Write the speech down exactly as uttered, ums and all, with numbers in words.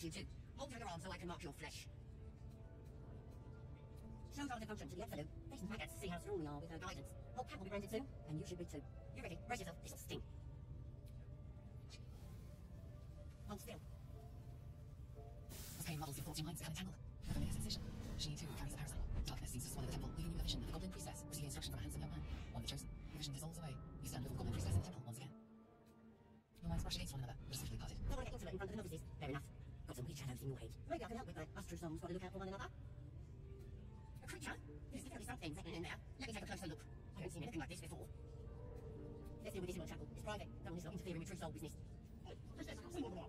you too. Hold out your arm so I can mark your flesh. Shows our devotion to the Absolute. Decent maggots see how strong we are with her guidance. Whole pack will be branded soon, and you should be too. You ready? Brace yourself. This'll sting. Hold still. Arcane models of fourteen minds can entangle. A familiar sensation. She too carries a parasite. Darkness seems to swallow the temple, leaving you a vision of the goblin priestess receiving instruction from a handsome young man. One of the chosen. Your vision dissolves away. You stand before the goblin priestess in the temple once again. Your minds brush against one another, but are swiftly parted. Don't want to get intimate in front of the novices. Fair enough. Got some weird shadows in your head. Maybe I can help with that. Us true souls got to look out for one another. A creature? There's definitely something happening in there. Let me take a closer look. I haven't seen anything like this before. Let's deal with this in our chapel. It's private. No one is not interfering with true soul business. Let's just see what